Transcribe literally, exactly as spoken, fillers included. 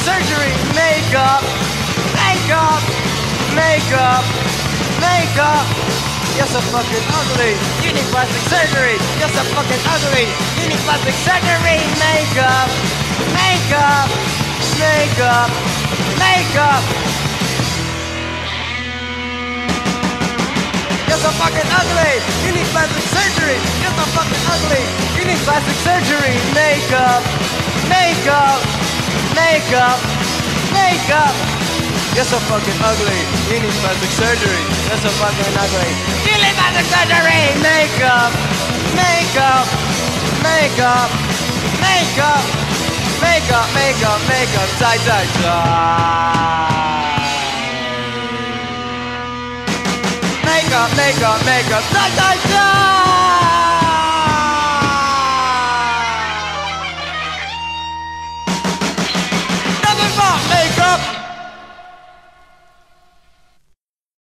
surgery. Makeup, makeup, makeup, makeup. You're so fucking ugly. You need plastic surgery. You're so fucking ugly. You need plastic surgery. Makeup, makeup, makeup, makeup. You're so fucking ugly. You need plastic surgery. You're so fucking ugly. You need plastic surgery. Makeup, makeup, makeup, makeup. You're so fucking ugly. You need plastic surgery. You're so fucking ugly. You need plastic surgery. Makeup, makeup, makeup, makeup, makeup, makeup, makeup. Tie, tie, tie. Makeup, makeup, makeup. Tie, tie, tie.